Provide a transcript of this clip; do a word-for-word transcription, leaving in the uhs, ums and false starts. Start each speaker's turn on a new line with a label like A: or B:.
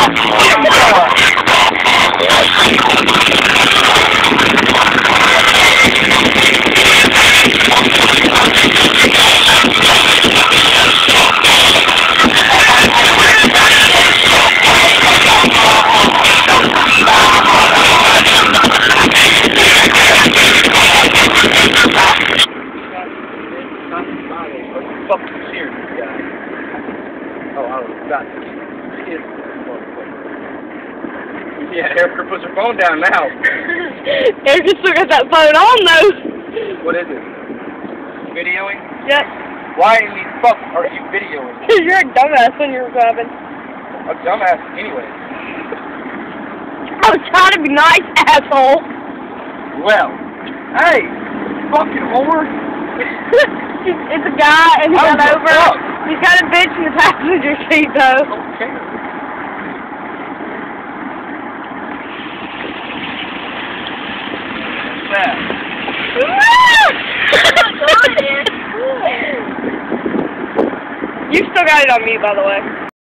A: Fucking serious, guy. Oh, I don't got this. Yeah, Erica puts her phone down now.
B: Erica still got that phone on though.
A: What is it? Videoing?
B: Yep.
A: Why in the fuck are you videoing?
B: Because you're a dumbass when you're grabbing.
A: A dumbass anyway.
B: I was trying to be nice, asshole.
A: Well, hey, fucking whore.
B: It's a guy and he got over.
A: Fuck?
B: He's got a bitch in the passenger seat though.
A: Okay. That.
B: You still got it on mute, by the way.